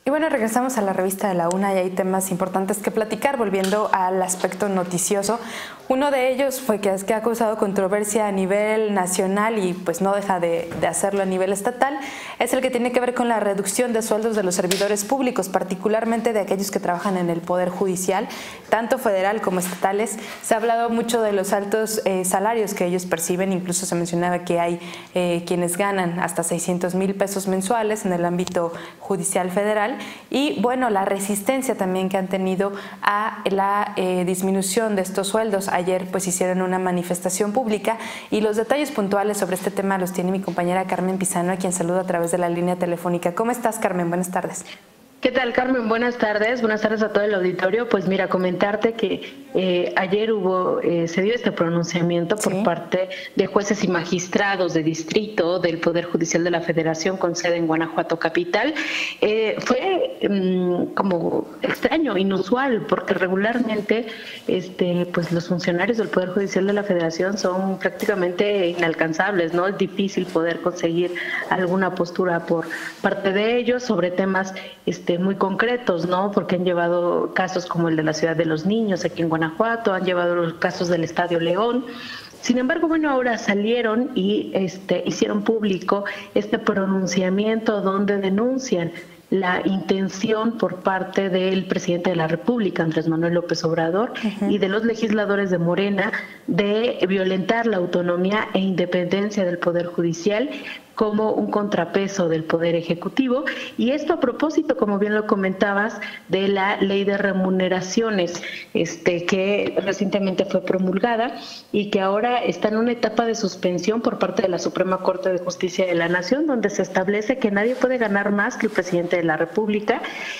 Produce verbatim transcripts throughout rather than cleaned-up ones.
Y bueno, regresamos a la revista de la UNA y hay temas importantes que platicar, volviendo al aspecto noticioso. Uno de ellos fue que, es que ha causado controversia a nivel nacional y pues no deja de, de hacerlo a nivel estatal, es el que tiene que ver con la reducción de sueldos de los servidores públicos, particularmente de aquellos que trabajan en el Poder Judicial, tanto federal como estatales. Se ha hablado mucho de los altos eh, salarios que ellos perciben, incluso se mencionaba que hay eh, quienes ganan hasta seiscientos mil pesos mensuales en el ámbito judicial federal. Y bueno, la resistencia también que han tenido a la eh, disminución de estos sueldos. Ayer pues hicieron una manifestación pública y los detalles puntuales sobre este tema los tiene mi compañera Carmen Pizano, a quien saludo a través de la línea telefónica. ¿Cómo estás, Carmen? Buenas tardes. ¿Qué tal, Carmen? Buenas tardes. Buenas tardes a todo el auditorio. Pues mira, comentarte que eh, ayer hubo, eh, se dio este pronunciamiento por ¿Sí? parte de jueces y magistrados de distrito del Poder Judicial de la Federación con sede en Guanajuato capital. Eh, fue um, como extraño, inusual, porque regularmente este, pues los funcionarios del Poder Judicial de la Federación son prácticamente inalcanzables, ¿no? Es difícil poder conseguir alguna postura por parte de ellos sobre temas este, muy concretos, ¿no? Porque han llevado casos como el de la Ciudad de los Niños aquí en Guanajuato, han llevado los casos del Estadio León. Sin embargo, bueno, ahora salieron y este, hicieron público este pronunciamiento donde denuncian la intención por parte del presidente de la República, Andrés Manuel López Obrador, uh-huh. y de los legisladores de Morena de violentar la autonomía e independencia del Poder Judicial como un contrapeso del Poder Ejecutivo, y esto a propósito, como bien lo comentabas, de la Ley de Remuneraciones, este, que recientemente fue promulgada y que ahora está en una etapa de suspensión por parte de la Suprema Corte de Justicia de la Nación, donde se establece que nadie puede ganar más que el presidente de la República.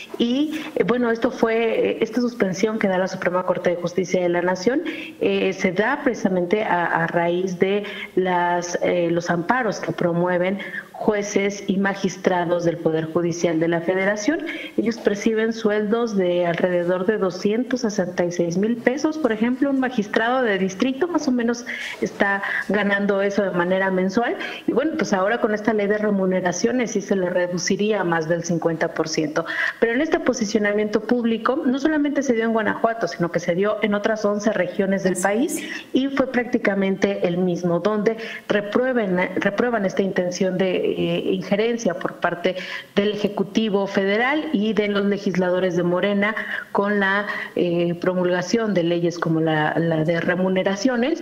Y bueno, esto fue, esta suspensión que da la Suprema Corte de Justicia de la Nación eh, se da precisamente a, a raíz de las, eh, los amparos que promueven jueces y magistrados del Poder Judicial de la Federación. Ellos perciben sueldos de alrededor de doscientos sesenta y seis mil pesos. Por ejemplo, un magistrado de distrito más o menos está ganando eso de manera mensual. Y bueno, pues ahora con esta ley de remuneraciones sí se le reduciría más del cincuenta por ciento. Pero en este posicionamiento público no solamente se dio en Guanajuato, sino que se dio en otras once regiones del país y fue prácticamente el mismo, donde reprueben, reprueban esta intención de eh, injerencia por parte del Ejecutivo Federal y de los legisladores de Morena con la eh, promulgación de leyes como la, la de remuneraciones.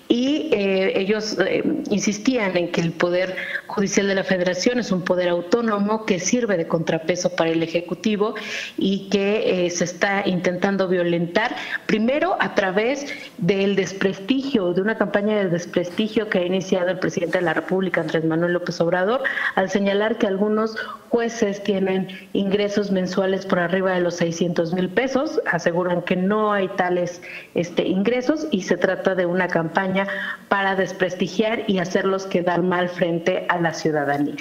Y eh, ellos eh, insistían en que el Poder Judicial de la Federación es un poder autónomo que sirve de contrapeso para el Ejecutivo y que eh, se está intentando violentar, primero a través del desprestigio, de una campaña de desprestigio que ha iniciado el presidente de la República, Andrés Manuel López Obrador, al señalar que algunos jueces tienen ingresos mensuales por arriba de los seiscientos mil pesos, aseguran que no hay tales este, ingresos y se trata de una campaña para desprestigiar y hacerlos quedar mal frente a la ciudadanía.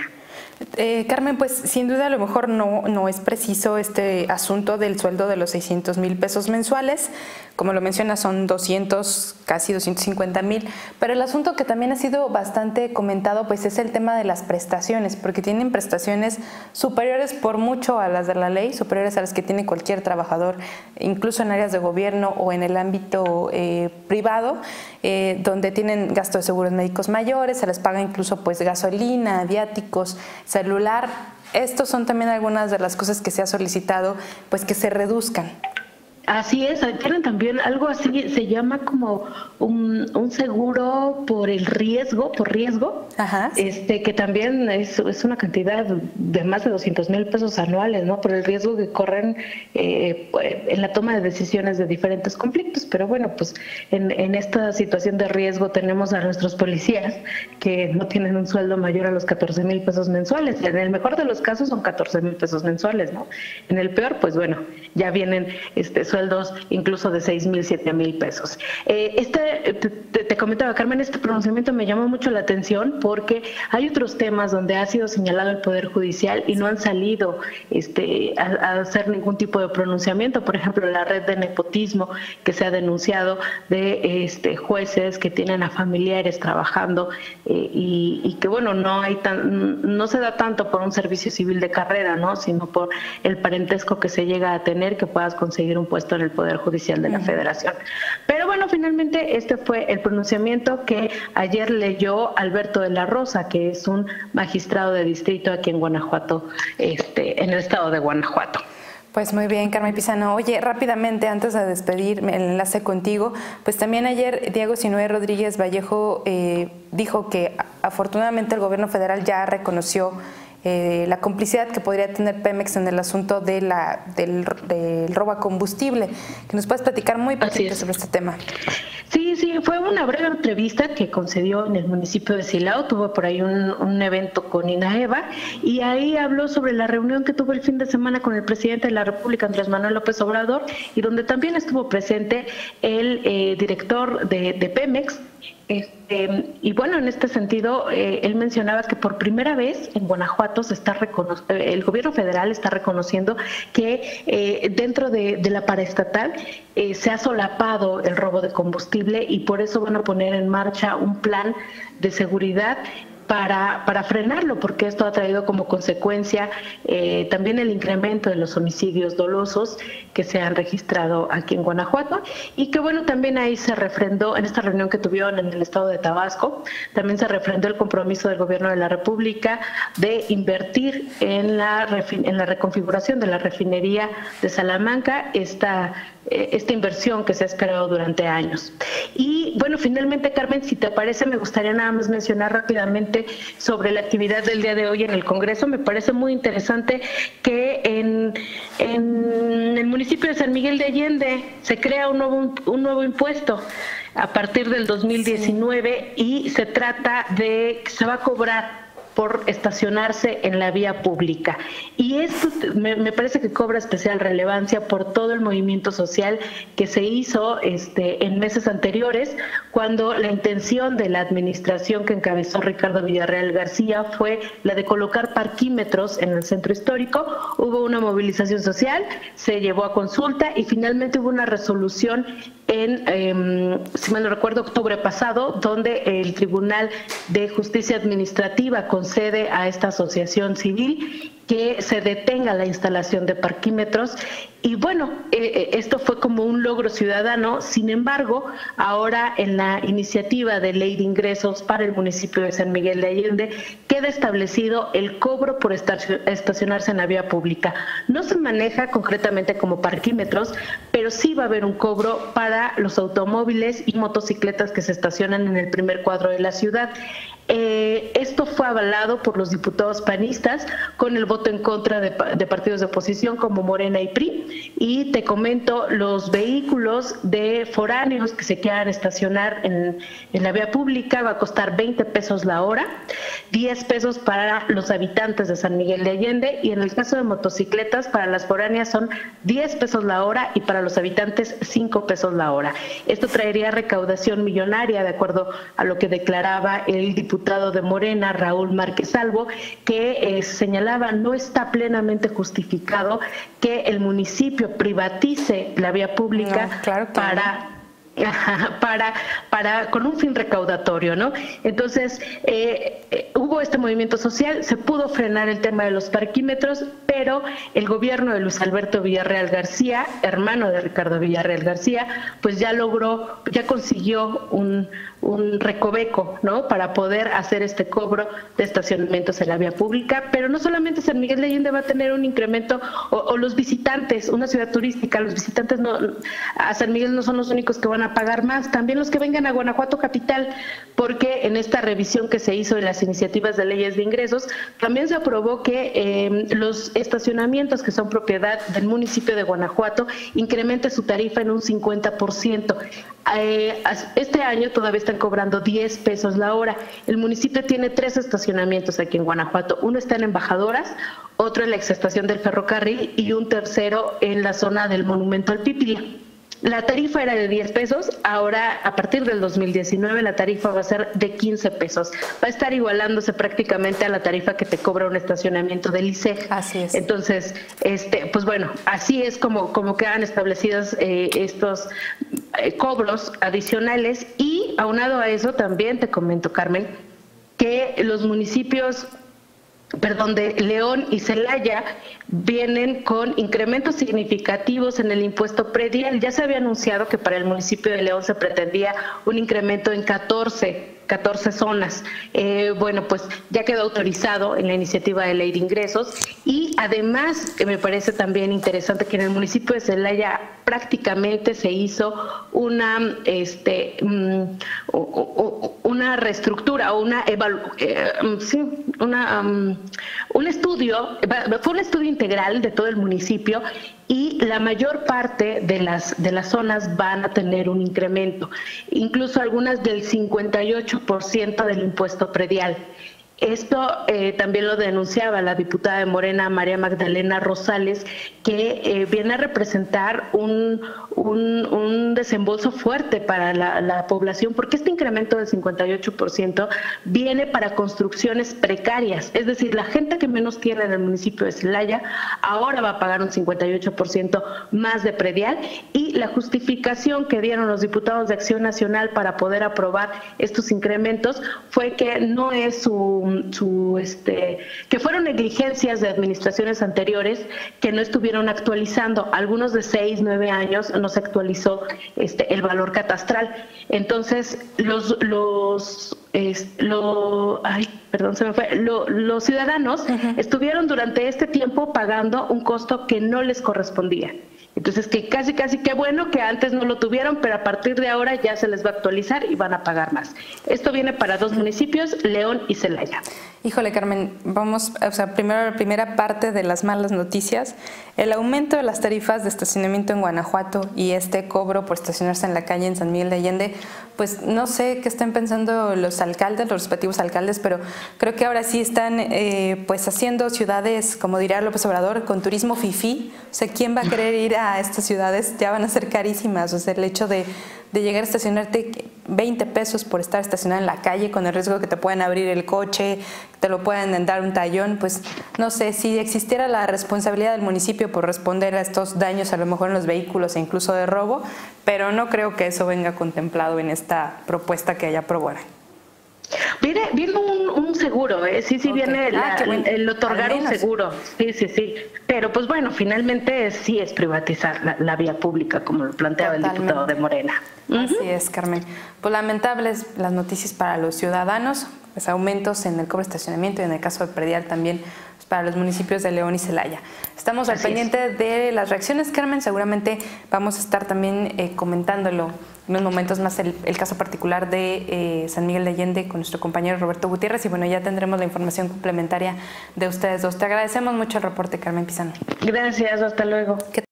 Eh, Carmen, pues sin duda a lo mejor no, no es preciso este asunto del sueldo de los seiscientos mil pesos mensuales, como lo menciona son doscientos, casi doscientos cincuenta mil, pero el asunto que también ha sido bastante comentado pues es el tema de las prestaciones, porque tienen prestaciones superiores por mucho a las de la ley, superiores a las que tiene cualquier trabajador, incluso en áreas de gobierno o en el ámbito eh, privado, eh, donde tienen gasto de seguros médicos mayores, se les paga incluso pues gasolina, viáticos, celular. Estos son también algunas de las cosas que se ha solicitado pues que se reduzcan. Así es, tienen también algo así, se llama como un, un seguro por el riesgo, por riesgo, Ajá, sí. este que también es, es una cantidad de más de doscientos mil pesos anuales, ¿no? Por el riesgo que corren eh, en la toma de decisiones de diferentes conflictos. Pero bueno, pues en, en esta situación de riesgo tenemos a nuestros policías que no tienen un sueldo mayor a los catorce mil pesos mensuales. En el mejor de los casos son catorce mil pesos mensuales, ¿no? En el peor, pues bueno, ya vienen este sueldos sueldos incluso de seis mil, siete mil pesos. Eh, este, te, te comentaba, Carmen, este pronunciamiento me llamó mucho la atención porque hay otros temas donde ha sido señalado el Poder Judicial y no han salido este, a, a hacer ningún tipo de pronunciamiento. Por ejemplo, la red de nepotismo que se ha denunciado de este, jueces que tienen a familiares trabajando eh, y, y que, bueno, no hay tan, no se da tanto por un servicio civil de carrera, ¿no?, sino por el parentesco que se llega a tener, que puedas conseguir un puesto en el Poder Judicial de la Federación. Pero bueno, finalmente este fue el pronunciamiento que ayer leyó Alberto de la Rosa, que es un magistrado de distrito aquí en Guanajuato, este, en el estado de Guanajuato. Pues muy bien, Carmen Pizano. Oye, rápidamente, antes de despedirme, el enlace contigo, pues también ayer Diego Sinue Rodríguez Vallejo eh, dijo que afortunadamente el gobierno federal ya reconoció eh, la complicidad que podría tener Pemex en el asunto de la, del, del robo a combustible. Que nos puedes platicar muy poquito sobre este tema. Sí, sí, fue una breve entrevista que concedió en el municipio de Silao, tuvo por ahí un, un evento con INAEVA y ahí habló sobre la reunión que tuvo el fin de semana con el presidente de la República, Andrés Manuel López Obrador, y donde también estuvo presente el eh, director de, de Pemex. Este, y bueno, en este sentido, eh, él mencionaba que por primera vez en Guanajuato se está recono- el gobierno federal está reconociendo que eh, dentro de, de la paraestatal eh, se ha solapado el robo de combustible y por eso van a poner en marcha un plan de seguridad Para, para frenarlo, porque esto ha traído como consecuencia eh, también el incremento de los homicidios dolosos que se han registrado aquí en Guanajuato y que bueno, también ahí se refrendó, en esta reunión que tuvieron en el estado de Tabasco, también se refrendó el compromiso del gobierno de la República de invertir en la, en la reconfiguración de la refinería de Salamanca, esta esta inversión que se ha esperado durante años. Y bueno, finalmente, Carmen, si te parece, me gustaría nada más mencionar rápidamente sobre la actividad del día de hoy en el Congreso. Me parece muy interesante que en, en el municipio de San Miguel de Allende se crea un nuevo, un nuevo impuesto a partir del dos mil diecinueve y se trata de que se va a cobrar por estacionarse en la vía pública. Y esto me, me parece que cobra especial relevancia por todo el movimiento social que se hizo este, en meses anteriores, cuando la intención de la administración que encabezó Ricardo Villarreal García fue la de colocar parquímetros en el centro histórico. Hubo una movilización social, se llevó a consulta y finalmente hubo una resolución en, eh, si mal no recuerdo, octubre pasado, donde el Tribunal de Justicia Administrativa concede a esta asociación civil que se detenga la instalación de parquímetros. Y bueno, eh, esto fue como un logro ciudadano. Sin embargo, ahora en la iniciativa de ley de ingresos para el municipio de San Miguel de Allende queda establecido el cobro por estacionarse en la vía pública. No se maneja concretamente como parquímetros, pero sí va a haber un cobro para los automóviles y motocicletas que se estacionan en el primer cuadro de la ciudad. Eh, esto fue avalado por los diputados panistas con el voto en contra de, de partidos de oposición como Morena y P R I. Y te comento, los vehículos de foráneos que se quieran estacionar en, en la vía pública va a costar veinte pesos la hora, diez pesos para los habitantes de San Miguel de Allende, y en el caso de motocicletas para las foráneas son diez pesos la hora y para los habitantes cinco pesos la hora. Esto traería recaudación millonaria, de acuerdo a lo que declaraba el diputado de Morena, Raúl Márquez Albo, que eh, señalaba no está plenamente justificado que el municipio privatice la vía pública no, claro que para... para para con un fin recaudatorio, ¿no? Entonces eh, eh, hubo este movimiento social, se pudo frenar el tema de los parquímetros, pero el gobierno de Luis Alberto Villarreal García, hermano de Ricardo Villarreal García, pues ya logró, ya consiguió un, un recoveco, ¿no?, para poder hacer este cobro de estacionamientos en la vía pública. Pero no solamente San Miguel de Allende va a tener un incremento, o, o los visitantes, una ciudad turística, los visitantes no, a San Miguel no son los únicos que van van a pagar más. También los que vengan a Guanajuato capital, porque en esta revisión que se hizo de las iniciativas de leyes de ingresos, también se aprobó que eh, los estacionamientos que son propiedad del municipio de Guanajuato incremente su tarifa en un cincuenta por ciento. Eh, este año todavía están cobrando diez pesos la hora. El municipio tiene tres estacionamientos aquí en Guanajuato. Uno está en Embajadoras, otro en la exestación del ferrocarril y un tercero en la zona del Monumento al Pipilia. La tarifa era de diez pesos, ahora a partir del dos mil diecinueve la tarifa va a ser de quince pesos. Va a estar igualándose prácticamente a la tarifa que te cobra un estacionamiento del I C E G. Así es. Entonces, este, pues bueno, así es como, como quedan establecidos eh, estos eh, cobros adicionales. Y aunado a eso también te comento, Carmen, que los municipios perdón, de León y Celaya vienen con incrementos significativos en el impuesto predial. Ya se había anunciado que para el municipio de León se pretendía un incremento en catorce zonas. Eh, bueno, pues ya quedó autorizado en la iniciativa de ley de ingresos y además que me parece también interesante que en el municipio de Celaya prácticamente se hizo una este um, una reestructura o una evalu eh, sí, una um, un estudio, fue un estudio integral de todo el municipio y la mayor parte de las de las zonas van a tener un incremento, incluso algunas del cincuenta y ocho por ciento del impuesto predial. Esto eh, también lo denunciaba la diputada de Morena, María Magdalena Rosales, que eh, viene a representar un, un, un desembolso fuerte para la, la población, porque este incremento del cincuenta y ocho por ciento viene para construcciones precarias, es decir, la gente que menos tiene en el municipio de Celaya ahora va a pagar un cincuenta y ocho por ciento más de predial, y la justificación que dieron los diputados de Acción Nacional para poder aprobar estos incrementos fue que no es su Su, este, que fueron negligencias de administraciones anteriores que no estuvieron actualizando. Algunos de seis, nueve años no se actualizó este, el valor catastral. Entonces, los, los, es, lo, ay, perdón, se me fue, lo, los ciudadanos uh-huh. estuvieron durante este tiempo pagando un costo que no les correspondía. Entonces, que casi, casi qué bueno que antes no lo tuvieron, pero a partir de ahora ya se les va a actualizar y van a pagar más. Esto viene para dos municipios, León y Celaya. Híjole, Carmen, vamos, o sea, primero la primera parte de las malas noticias. El aumento de las tarifas de estacionamiento en Guanajuato y este cobro por estacionarse en la calle en San Miguel de Allende, pues no sé qué estén pensando los alcaldes, los respectivos alcaldes, pero creo que ahora sí están eh, pues haciendo ciudades, como diría López Obrador, con turismo fifí. O sea, ¿quién va a querer ir a estas ciudades? Ya van a ser carísimas. O sea, el hecho de, de llegar a estacionarte veinte pesos por estar estacionado en la calle con el riesgo de que te puedan abrir el coche, te lo puedan dar un tallón, pues no sé, si existiera la responsabilidad del municipio por responder a estos daños a lo mejor en los vehículos e incluso de robo, pero no creo que eso venga contemplado en esta propuesta que ya aprobaron. Viene, viene un, un seguro, ¿eh? sí, sí okay. viene la, ah, bueno. el otorgar un seguro, sí, sí, sí, pero pues bueno, finalmente sí es privatizar la, la vía pública, como lo planteaba Totalmente. el diputado de Morena. Así uh-huh. es, Carmen. Pues lamentables las noticias para los ciudadanos, pues aumentos en el cobro de estacionamiento y en el caso de predial también pues, para los municipios de León y Celaya. Estamos al Así pendiente es. de las reacciones, Carmen, seguramente vamos a estar también eh, comentándolo en unos momentos más el, el caso particular de eh, San Miguel de Allende con nuestro compañero Roberto Gutiérrez y bueno, ya tendremos la información complementaria de ustedes dos. Te agradecemos mucho el reporte, Carmen Pizano. Gracias, hasta luego.